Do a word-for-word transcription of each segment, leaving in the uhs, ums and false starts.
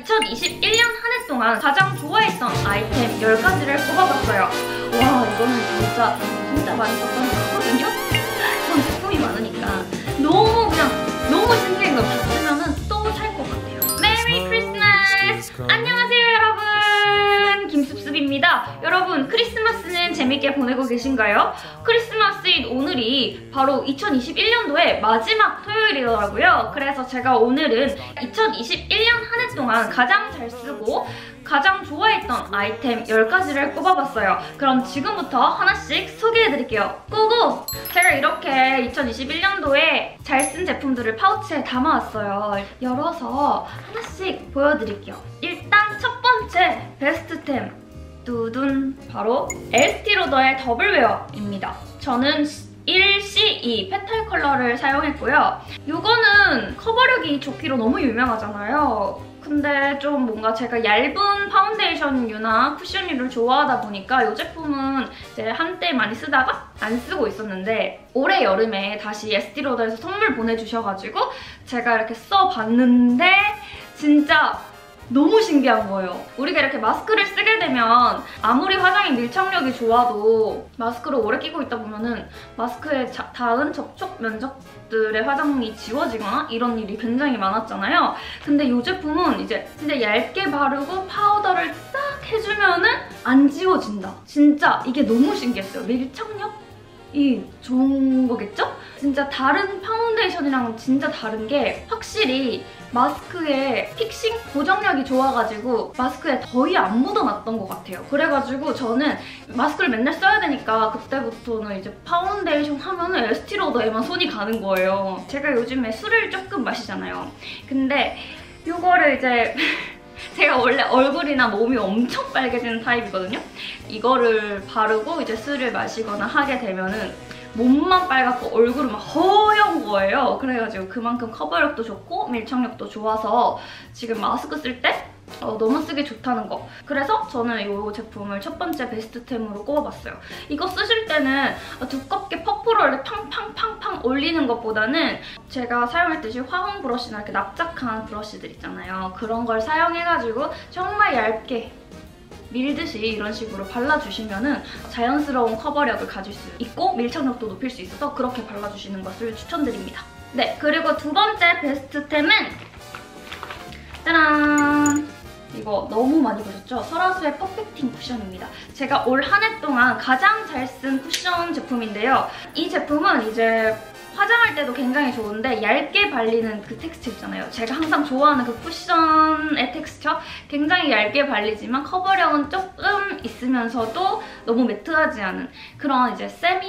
이천이십일 년 한 해 동안 가장 좋아했던 아이템 열 가지를 꼽아봤어요. 와, 이거는 진짜 진짜 많이 썼던 거거든요? 전 제품이 많으니까 너무 그냥 너무 신기한 거 봤으면은 또 살 것 같아요. 메리 크리스마스! 안녕하세요 여러분! 김습습입니다. 여러분, 크리스마스는 재밌게 보내고 계신가요? 크리스마스인 오늘이 바로 이천이십일 년도의 마지막 토요일이더라고요. 그래서 제가 오늘은 이천이십일 년 한 해 동안 가장 잘 쓰고 가장 좋아했던 아이템 열 가지를 꼽아봤어요. 그럼 지금부터 하나씩 소개해드릴게요. 고고! 제가 이렇게 이천이십일 년도에 잘 쓴 제품들을 파우치에 담아왔어요. 열어서 하나씩 보여드릴게요. 일단 첫 번째 베스트템 두둔! 바로 에스티로더의 더블웨어입니다. 저는 일 씨 이 페탈 컬러를 사용했고요. 이거는 커버력이 좋기로 너무 유명하잖아요. 근데 좀 뭔가 제가 얇은 파운데이션류나 쿠션류를 좋아하다 보니까 이 제품은 이제 한때 많이 쓰다가 안 쓰고 있었는데 올해 여름에 다시 에스티로더에서 선물 보내주셔가지고 제가 이렇게 써봤는데 진짜 너무 신기한 거예요. 우리가 이렇게 마스크를 쓰게 되면 아무리 화장의 밀착력이 좋아도 마스크를 오래 끼고 있다 보면은 마스크에 자, 닿은 접촉 면적들의 화장이 지워지거나 이런 일이 굉장히 많았잖아요. 근데 이 제품은 이제 진짜 얇게 바르고 파우더를 싹 해주면은 안 지워진다. 진짜 이게 너무 신기했어요. 밀착력? 이 좋은 거겠죠? 진짜 다른 파운데이션이랑 진짜 다른 게 확실히 마스크에 픽싱 고정력이 좋아가지고 마스크에 거의 안 묻어났던 것 같아요. 그래가지고 저는 마스크를 맨날 써야 되니까 그때부터는 이제 파운데이션 하면은 에스티로더에만 손이 가는 거예요. 제가 요즘에 술을 조금 마시잖아요. 근데 이거를 이제 제가 원래 얼굴이나 몸이 엄청 빨개지는 타입이거든요. 이거를 바르고 이제 술을 마시거나 하게 되면은 몸만 빨갛고 얼굴은 막 허연 거예요. 그래가지고 그만큼 커버력도 좋고 밀착력도 좋아서 지금 마스크 쓸 때 어, 너무 쓰기 좋다는 거. 그래서 저는 이 제품을 첫 번째 베스트템으로 꼽아봤어요. 이거 쓰실 때는 두껍게 퍼프를 팡팡팡팡 올리는 것보다는 제가 사용했듯이 화홍 브러쉬나 이렇게 납작한 브러쉬들 있잖아요. 그런 걸 사용해가지고 정말 얇게 밀듯이 이런 식으로 발라주시면 자연스러운 커버력을 가질 수 있고 밀착력도 높일 수 있어서 그렇게 발라주시는 것을 추천드립니다. 네, 그리고 두 번째 베스트템은 짜란! 이거 너무 많이 보셨죠? 설화수의 퍼펙팅 쿠션입니다. 제가 올 한 해 동안 가장 잘 쓴 쿠션 제품인데요. 이 제품은 이제 화장할 때도 굉장히 좋은데 얇게 발리는 그 텍스처 있잖아요. 제가 항상 좋아하는 그 쿠션의 텍스처? 굉장히 얇게 발리지만 커버력은 조금 있으면서도 너무 매트하지 않은 그런 이제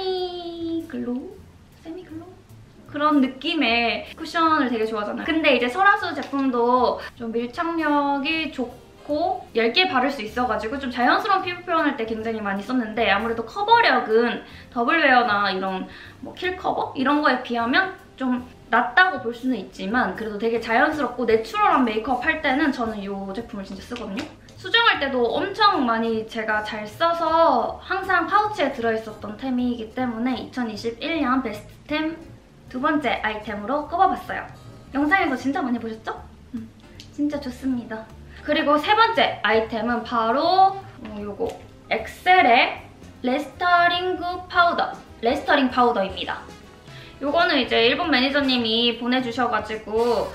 세미 글로우? 세미 글로우? 그런 느낌의 쿠션을 되게 좋아하잖아요. 근데 이제 설화수 제품도 좀 밀착력이 좋고 얇게 바를 수 있어가지고 좀 자연스러운 피부 표현할 때 굉장히 많이 썼는데 아무래도 커버력은 더블웨어나 이런 뭐 킬커버? 이런 거에 비하면 좀 낮다고 볼 수는 있지만 그래도 되게 자연스럽고 내추럴한 메이크업 할 때는 저는 이 제품을 진짜 쓰거든요. 수정할 때도 엄청 많이 제가 잘 써서 항상 파우치에 들어있었던 템이기 때문에 이천이십일 년 베스트템 두 번째 아이템으로 꼽아봤어요. 영상에서 진짜 많이 보셨죠? 음, 진짜 좋습니다. 그리고 세 번째 아이템은 바로 어, 요거 엑셀의 레스터링 파우더, 레스터링 파우더입니다. 요거는 이제 일본 매니저님이 보내주셔가지고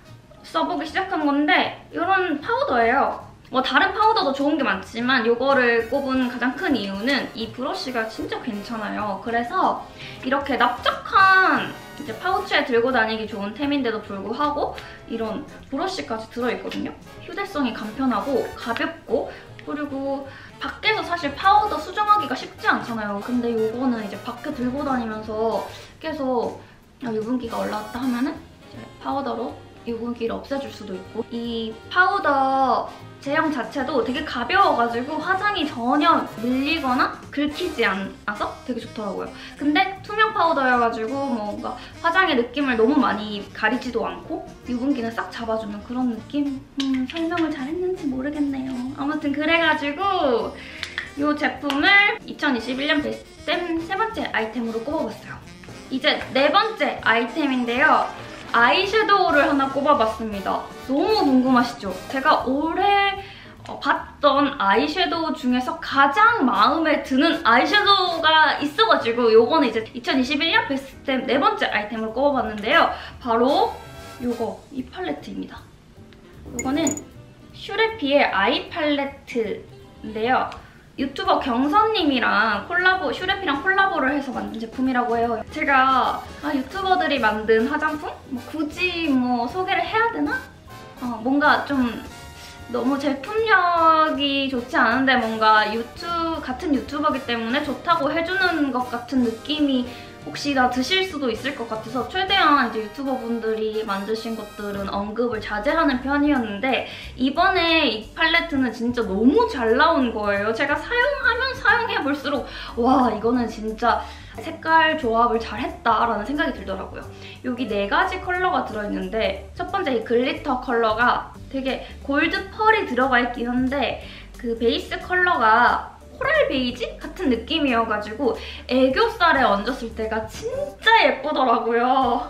써보기 시작한 건데 이런 파우더예요. 뭐 다른 파우더도 좋은 게 많지만 이거를 꼽은 가장 큰 이유는 이 브러쉬가 진짜 괜찮아요. 그래서 이렇게 납작한 이제 파우치에 들고 다니기 좋은 템인데도 불구하고 이런 브러쉬까지 들어있거든요. 휴대성이 간편하고 가볍고 그리고 밖에서 사실 파우더 수정하기가 쉽지 않잖아요. 근데 이거는 이제 밖에 들고 다니면서 계속 유분기가 올라왔다 하면은 이제 파우더로 유분기를 없애줄 수도 있고 이 파우더 제형 자체도 되게 가벼워가지고 화장이 전혀 밀리거나 긁히지 않아서 되게 좋더라고요. 근데 투명 파우더여가지고 뭔가 화장의 느낌을 너무 많이 가리지도 않고 유분기는 싹 잡아주는 그런 느낌? 음, 설명을 잘했는지 모르겠네요. 아무튼 그래가지고 이 제품을 이천이십일 년 베스트템 세 번째 아이템으로 꼽아봤어요. 이제 네 번째 아이템인데요. 아이섀도우를 하나 꼽아봤습니다. 너무 궁금하시죠? 제가 올해 어, 봤던 아이섀도우 중에서 가장 마음에 드는 아이섀도우가 있어가지고 요거는 이제 이천이십일 년 베스트템 네 번째 아이템을 꼽아봤는데요. 바로 요거, 이 팔레트입니다. 요거는 슈레피의 아이 팔레트인데요. 유튜버 경선님이랑 콜라보, 슈레피랑 콜라보를 해서 만든 제품이라고 해요. 제가 아, 유튜버들이 만든 화장품? 뭐 굳이 뭐 소개를 해야 되나? 어, 뭔가 좀 너무 제품력이 좋지 않은데 뭔가 유튜, 같은 유튜버기 때문에 좋다고 해주는 것 같은 느낌이 혹시나 드실 수도 있을 것 같아서 최대한 이제 유튜버분들이 만드신 것들은 언급을 자제하는 편이었는데 이번에 이 팔레트는 진짜 너무 잘 나온 거예요. 제가 사용하면 사용해볼수록 와, 이거는 진짜 색깔 조합을 잘했다라는 생각이 들더라고요. 여기 네 가지 컬러가 들어있는데 첫 번째 이 글리터 컬러가 되게 골드 펄이 들어가 있긴 한데 그 베이스 컬러가 코랄 베이지 같은 느낌이어가지고 애교살에 얹었을 때가 진짜 예쁘더라고요.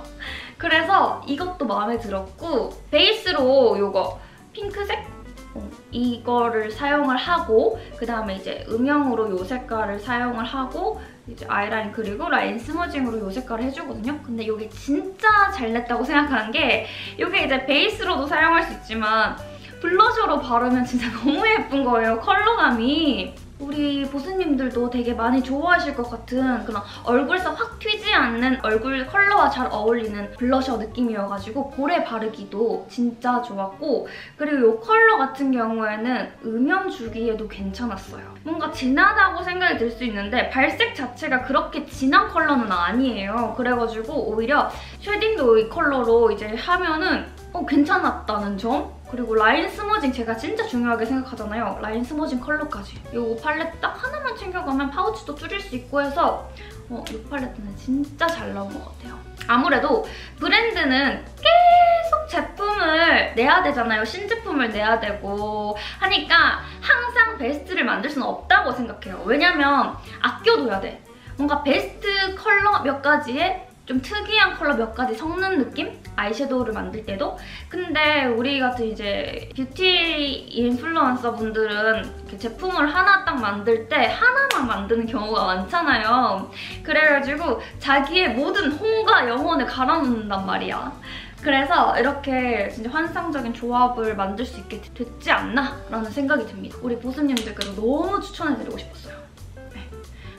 그래서 이것도 마음에 들었고 베이스로 요거 핑크색? 어, 이거를 사용을 하고 그 다음에 이제 음영으로 요 색깔을 사용을 하고 이제 아이라인 그리고 라인 스머징으로 요 색깔을 해주거든요. 근데 이게 진짜 잘 냈다고 생각하는 게 이게 이제 베이스로도 사용할 수 있지만 블러셔로 바르면 진짜 너무 예쁜 거예요, 컬러감이. 우리 보스님들도 되게 많이 좋아하실 것 같은 그런 얼굴색 확 튀지 않는 얼굴 컬러와 잘 어울리는 블러셔 느낌이어가지고 볼에 바르기도 진짜 좋았고 그리고 이 컬러 같은 경우에는 음영 주기에도 괜찮았어요. 뭔가 진하다고 생각이 들 수 있는데 발색 자체가 그렇게 진한 컬러는 아니에요. 그래가지고 오히려 쉐딩도 이 컬러로 이제 하면은 어, 괜찮았다는 점? 그리고 라인 스머징 제가 진짜 중요하게 생각하잖아요. 라인 스머징 컬러까지. 이 팔레트 딱 하나만 챙겨가면 파우치도 줄일 수 있고 해서 어, 이 팔레트는 진짜 잘 나온 것 같아요. 아무래도 브랜드는 계속 제품을 내야 되잖아요. 신제품을 내야 되고 하니까 항상 베스트를 만들 수는 없다고 생각해요. 왜냐면 아껴둬야 돼. 뭔가 베스트 컬러 몇 가지에 좀 특이한 컬러 몇 가지 섞는 느낌? 아이섀도우를 만들 때도? 근데 우리 같은 이제 뷰티 인플루언서 분들은 이렇게 제품을 하나 딱 만들 때 하나만 만드는 경우가 많잖아요. 그래가지고 자기의 모든 혼과 영혼을 갈아놓는단 말이야. 그래서 이렇게 진짜 환상적인 조합을 만들 수 있게 됐지 않나? 라는 생각이 듭니다. 우리 보스님들께도 너무 추천해드리고 싶었어요. 네.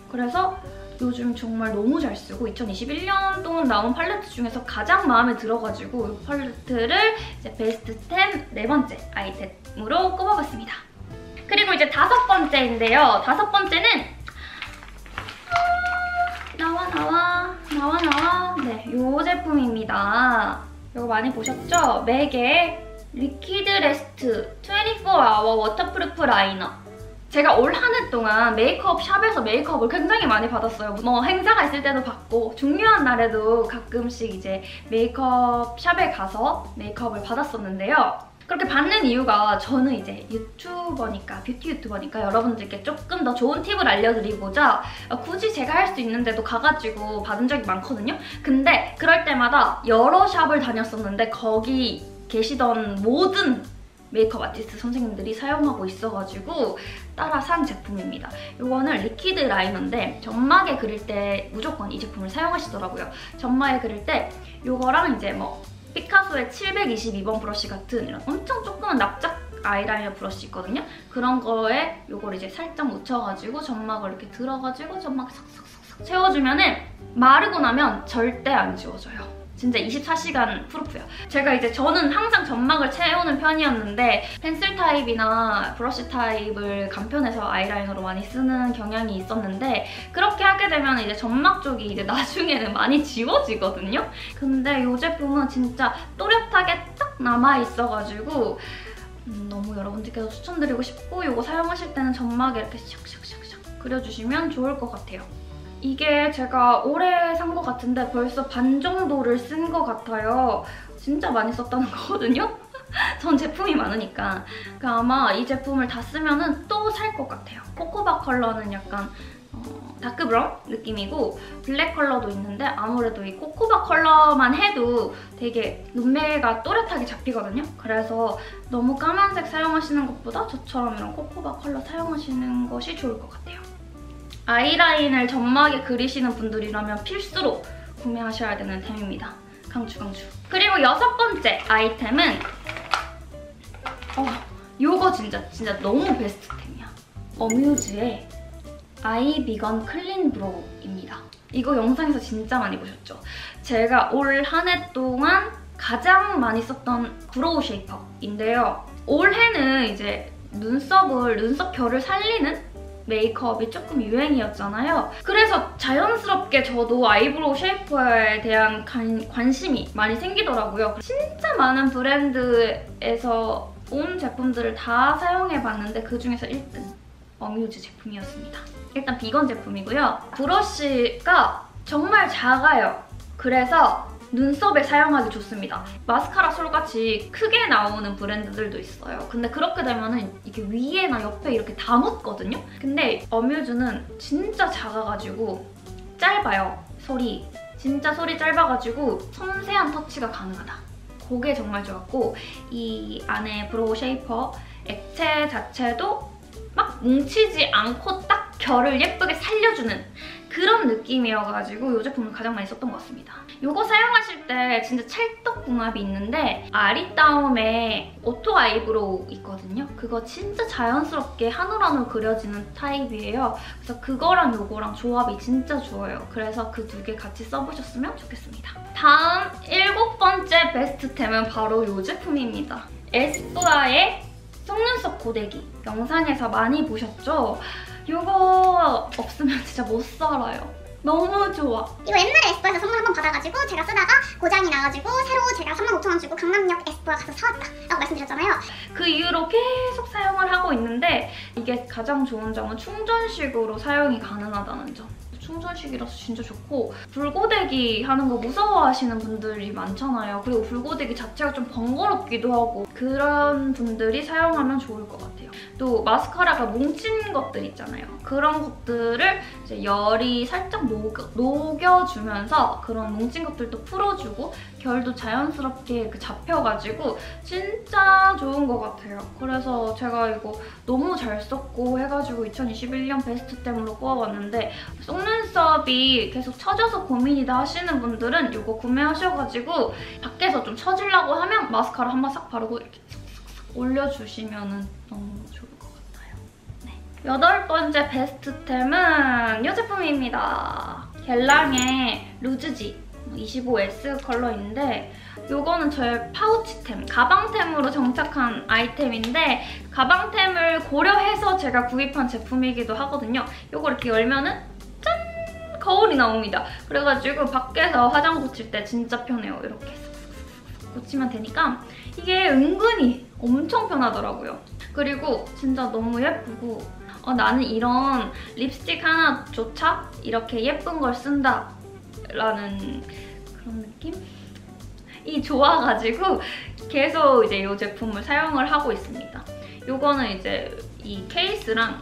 그래서 요즘 정말 너무 잘 쓰고 이천이십일 년 동안 나온 팔레트 중에서 가장 마음에 들어가지고 이 팔레트를 이제 베스트템 네 번째 아이템으로 꼽아봤습니다. 그리고 이제 다섯 번째인데요. 다섯 번째는 아, 나와 나와 나와 나와 네, 이 제품입니다. 이거 많이 보셨죠? 맥의 리퀴드 레스트 이십사 아워 워터프루프 라이너. 제가 올 한 해 동안 메이크업 샵에서 메이크업을 굉장히 많이 받았어요. 뭐 행사가 있을 때도 받고 중요한 날에도 가끔씩 이제 메이크업 샵에 가서 메이크업을 받았었는데요. 그렇게 받는 이유가 저는 이제 유튜버니까, 뷰티 유튜버니까 여러분들께 조금 더 좋은 팁을 알려드리고자 굳이 제가 할 수 있는데도 가가지고 받은 적이 많거든요. 근데 그럴 때마다 여러 샵을 다녔었는데 거기 계시던 모든 메이크업 아티스트 선생님들이 사용하고 있어가지고 따라 산 제품입니다. 이거는 리퀴드 라이너인데 점막에 그릴 때 무조건 이 제품을 사용하시더라고요. 점막에 그릴 때 이거랑 이제 뭐 피카소의 칠백이십이 번 브러쉬 같은 이런 엄청 조그만 납작 아이라이너 브러쉬 있거든요. 그런 거에 이걸 이제 살짝 묻혀가지고 점막을 이렇게 들어가지고 점막 싹싹싹싹 채워주면은 마르고 나면 절대 안 지워져요. 진짜 이십사 시간 프루프예요. 제가 이제 저는 항상 점막을 채우는 편이었는데 펜슬 타입이나 브러쉬 타입을 간편해서 아이라이너로 많이 쓰는 경향이 있었는데 그렇게 하게 되면 이제 점막 쪽이 이제 나중에는 많이 지워지거든요. 근데 이 제품은 진짜 또렷하게 딱 남아있어가지고 음, 너무 여러분들께도 추천드리고 싶고 이거 사용하실 때는 점막에 이렇게 샥샥샥샥 그려주시면 좋을 것 같아요. 이게 제가 올해 산 것 같은데 벌써 반 정도를 쓴 것 같아요. 진짜 많이 썼다는 거거든요? 전 제품이 많으니까. 그러니까 아마 이 제품을 다 쓰면 또 살 것 같아요. 코코바 컬러는 약간 어, 다크 브라운 느낌이고 블랙 컬러도 있는데 아무래도 이 코코바 컬러만 해도 되게 눈매가 또렷하게 잡히거든요. 그래서 너무 까만색 사용하시는 것보다 저처럼 이런 코코바 컬러 사용하시는 것이 좋을 것 같아요. 아이라인을 점막에 그리시는 분들이라면 필수로 구매하셔야 되는 템입니다. 강추 강추. 그리고 여섯 번째 아이템은 어, 요거 진짜 진짜 너무 베스트 템이야. 어뮤즈의 아이 비건 클린 브로우입니다. 이거 영상에서 진짜 많이 보셨죠? 제가 올 한 해 동안 가장 많이 썼던 브로우 쉐이퍼인데요. 올해는 이제 눈썹을, 눈썹 결을 살리는 메이크업이 조금 유행이었잖아요. 그래서 자연스럽게 저도 아이브로우 쉐이퍼에 대한 관, 관심이 많이 생기더라고요. 진짜 많은 브랜드에서 온 제품들을 다 사용해봤는데 그중에서 일 등 어뮤즈 제품이었습니다. 일단 비건 제품이고요. 브러쉬가 정말 작아요. 그래서 눈썹에 사용하기 좋습니다. 마스카라 솔같이 크게 나오는 브랜드들도 있어요. 근데 그렇게 되면은 이게 위에나 옆에 이렇게 다 묻거든요? 근데 어뮤즈는 진짜 작아가지고 짧아요, 솔이. 진짜 솔이 짧아가지고 섬세한 터치가 가능하다. 그게 정말 좋았고 이 안에 브로우 쉐이퍼 액체 자체도 막 뭉치지 않고 딱 결을 예쁘게 살려주는 그런 느낌이어가지고 이 제품을 가장 많이 썼던 것 같습니다. 이거 사용하실 때 진짜 찰떡궁합이 있는데 아리따움의 오토 아이브로우 있거든요. 그거 진짜 자연스럽게 한 올 한 올 그려지는 타입이에요. 그래서 그거랑 이거랑 조합이 진짜 좋아요. 그래서 그 두 개 같이 써보셨으면 좋겠습니다. 다음 일곱 번째 베스트템은 바로 이 제품입니다. 에스쁘아의 속눈썹 고데기. 영상에서 많이 보셨죠? 이거 없으면 진짜 못 살아요. 너무 좋아. 이거 옛날에 에스쁘아에서 선물 한번 받아가지고 제가 쓰다가 고장이 나가지고 새로 제가 삼만 오천 원 주고 강남역 에스쁘아 가서 사왔다 라고 말씀드렸잖아요. 그 이후로 계속 사용을 하고 있는데 이게 가장 좋은 점은 충전식으로 사용이 가능하다는 점. 충전식이라서 진짜 좋고 불고데기 하는 거 무서워하시는 분들이 많잖아요. 그리고 불고데기 자체가 좀 번거롭기도 하고 그런 분들이 사용하면 좋을 것 같아요. 또 마스카라가 뭉친 것들 있잖아요. 그런 것들을 이제 열이 살짝 녹여, 녹여주면서 그런 뭉친 것들도 풀어주고 결도 자연스럽게 잡혀가지고 진짜 좋은 것 같아요. 그래서 제가 이거 너무 잘 썼고 해가지고 이천이십일 년 베스트템으로 꼽아봤는데 속눈썹이 계속 처져서 고민이다 하시는 분들은 이거 구매하셔가지고 밖에서 좀 처지려고 하면 마스카라 한번 싹 바르고 이렇게 싹싹싹 올려주시면 너무 좋을 것 같아요. 네. 여덟 번째 베스트템은 이 제품입니다. 겔랑의 루즈지 이십오 에스 컬러인데 이거는 저의 파우치템, 가방템으로 정착한 아이템인데 가방템을 고려해서 제가 구입한 제품이기도 하거든요. 이걸 이렇게 열면은 짠! 거울이 나옵니다. 그래가지고 밖에서 화장 고칠 때 진짜 편해요. 이렇게 쓱쓱쓱 고치면 되니까 이게 은근히 엄청 편하더라고요. 그리고 진짜 너무 예쁘고 어, 나는 이런 립스틱 하나조차 이렇게 예쁜 걸 쓴다 라는 그런 느낌? 이 좋아가지고 계속 이제 이 제품을 사용을 하고 있습니다. 요거는 이제 이 케이스랑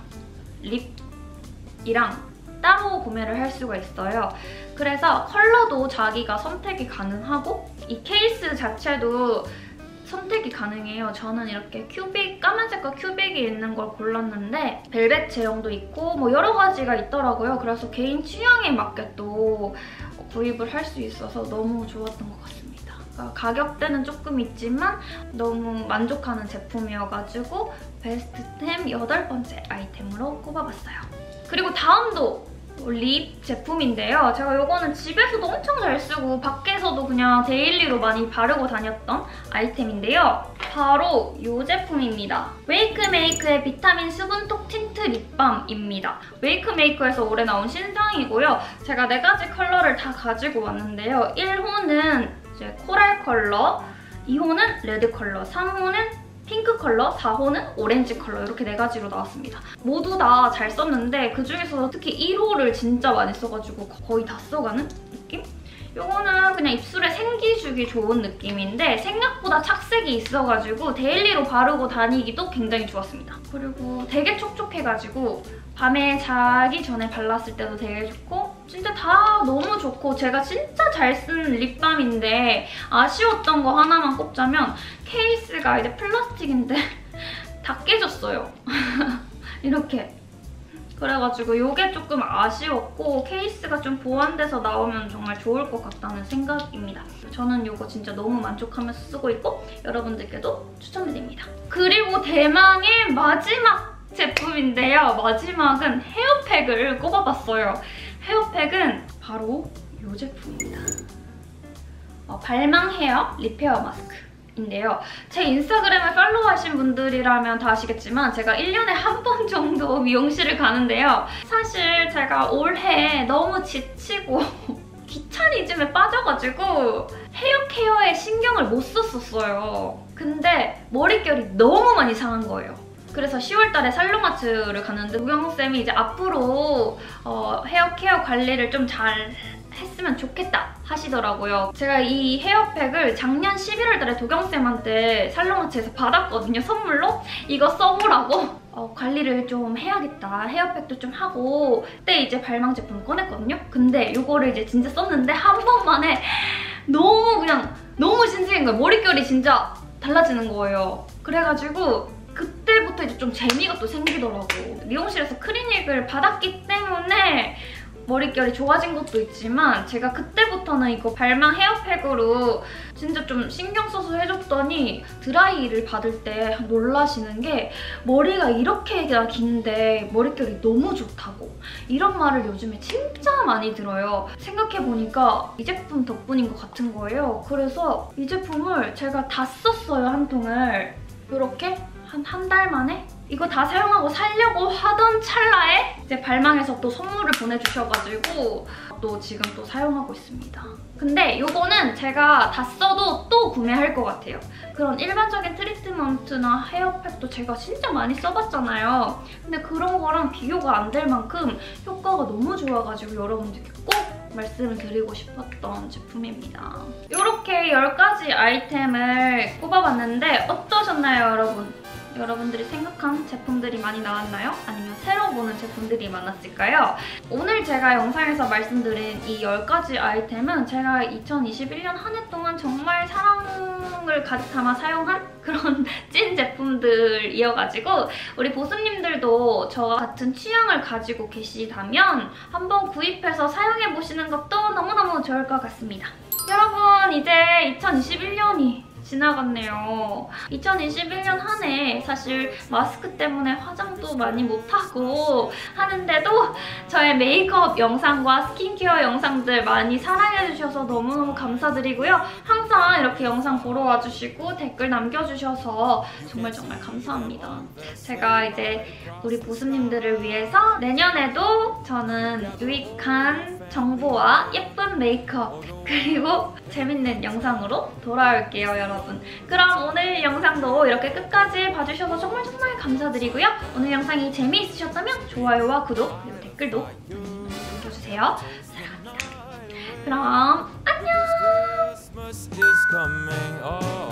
립이랑 따로 구매를 할 수가 있어요. 그래서 컬러도 자기가 선택이 가능하고 이 케이스 자체도 선택이 가능해요. 저는 이렇게 큐빅, 까만색과 큐빅이 있는 걸 골랐는데 벨벳 제형도 있고 뭐 여러 가지가 있더라고요. 그래서 개인 취향에 맞게 또 구입을 할 수 있어서 너무 좋았던 것 같습니다. 그러니까 가격대는 조금 있지만 너무 만족하는 제품이어가지고 베스트템 여덟 번째 아이템으로 꼽아봤어요. 그리고 다음도 립 제품인데요. 제가 이거는 집에서도 엄청 잘 쓰고 밖에서도 그냥 데일리로 많이 바르고 다녔던 아이템인데요. 바로 이 제품입니다. 웨이크메이크의 비타민 수분톡 틴트 립밤입니다. 웨이크메이크에서 올해 나온 신상이고요. 제가 네 가지 컬러를 다 가지고 왔는데요. 일 호는 이제 코랄 컬러, 이 호는 레드 컬러, 삼 호는 핑크 컬러, 사 호는 오렌지 컬러 이렇게 네 가지로 나왔습니다. 모두 다 잘 썼는데 그중에서 특히 일 호를 진짜 많이 써가지고 거의 다 써가는 느낌? 요거는 그냥 입술에 생기 주기 좋은 느낌인데 생각보다 착색이 있어가지고 데일리로 바르고 다니기도 굉장히 좋았습니다. 그리고 되게 촉촉해가지고 밤에 자기 전에 발랐을 때도 되게 좋고 진짜 다 너무 좋고 제가 진짜 잘 쓴 립밤인데 아쉬웠던 거 하나만 꼽자면 케이스가 이제 플라스틱인데 다 깨졌어요. 이렇게. 그래가지고 이게 조금 아쉬웠고 케이스가 좀 보완돼서 나오면 정말 좋을 것 같다는 생각입니다. 저는 이거 진짜 너무 만족하면서 쓰고 있고 여러분들께도 추천드립니다. 그리고 대망의 마지막 제품인데요. 마지막은 헤어팩을 꼽아봤어요. 헤어팩은 바로 이 제품입니다. 어, 발망 헤어 립 헤어 마스크. 인데요. 제 인스타그램을 팔로우하신 분들이라면 다 아시겠지만 제가 일 년에 한 번 정도 미용실을 가는데요. 사실 제가 올해 너무 지치고 귀차니즘에 빠져가지고 헤어 케어에 신경을 못 썼었어요. 근데 머릿결이 너무 많이 상한 거예요. 그래서 시월 달에 살롱아츠를 갔는데 우경쌤이 이제 앞으로 어, 헤어 케어 관리를 좀 잘 했으면 좋겠다 하시더라고요. 제가 이 헤어팩을 작년 십일월 달에 도경쌤한테 살롱아츠에서 받았거든요. 선물로. 이거 써보라고. 어, 관리를 좀 해야겠다. 헤어팩도 좀 하고 그때 이제 발망 제품 꺼냈거든요. 근데 이거를 이제 진짜 썼는데 한 번만에 너무 그냥 너무 신기한 거예요. 머릿결이 진짜 달라지는 거예요. 그래가지고 그때부터 이제 좀 재미가 또 생기더라고. 미용실에서 클리닉을 받았기 때문에 머릿결이 좋아진 것도 있지만 제가 그때부터는 이거 발망 헤어팩으로 진짜 좀 신경 써서 해줬더니 드라이를 받을 때 놀라시는 게 머리가 이렇게 긴데 머릿결이 너무 좋다고 이런 말을 요즘에 진짜 많이 들어요. 생각해보니까 이 제품 덕분인 것 같은 거예요. 그래서 이 제품을 제가 다 썼어요, 한 통을. 이렇게 한 한 달 만에 이거 다 사용하고 살려고 하던 찰나에 이제 발망에서 또 선물을 보내주셔가지고 또 지금 또 사용하고 있습니다. 근데 이거는 제가 다 써도 또 구매할 것 같아요. 그런 일반적인 트리트먼트나 헤어팩도 제가 진짜 많이 써봤잖아요. 근데 그런 거랑 비교가 안 될 만큼 효과가 너무 좋아가지고 여러분들께 꼭 말씀을 드리고 싶었던 제품입니다. 이렇게 열 가지 아이템을 꼽아봤는데 어떠셨나요, 여러분? 여러분들이 생각한 제품들이 많이 나왔나요? 아니면 새로 보는 제품들이 많았을까요? 오늘 제가 영상에서 말씀드린 이 열 가지 아이템은 제가 이천이십일 년 한 해 동안 정말 사랑을 가득 담아 사용한 그런 찐 제품들이어가지고 우리 보스님들도 저와 같은 취향을 가지고 계시다면 한번 구입해서 사용해보시는 것도 너무너무 좋을 것 같습니다. 여러분, 이제 이천이십일 년이 지나갔네요. 이천이십일 년 한 해 사실 마스크 때문에 화장도 많이 못하고 하는데도 저의 메이크업 영상과 스킨케어 영상들 많이 사랑해주셔서 너무너무 감사드리고요. 항상 이렇게 영상 보러 와주시고 댓글 남겨주셔서 정말 정말 감사합니다. 제가 이제 우리 보스님들을 위해서 내년에도 저는 유익한 정보와 예쁜 메이크업 그리고 재밌는 영상으로 돌아올게요, 여러분. 그럼 오늘 영상도 이렇게 끝까지 봐주셔서 정말 정말 감사드리고요. 오늘 영상이 재미있으셨다면 좋아요와 구독 그리고 댓글도 남겨주세요. 사랑합니다. 그럼 안녕!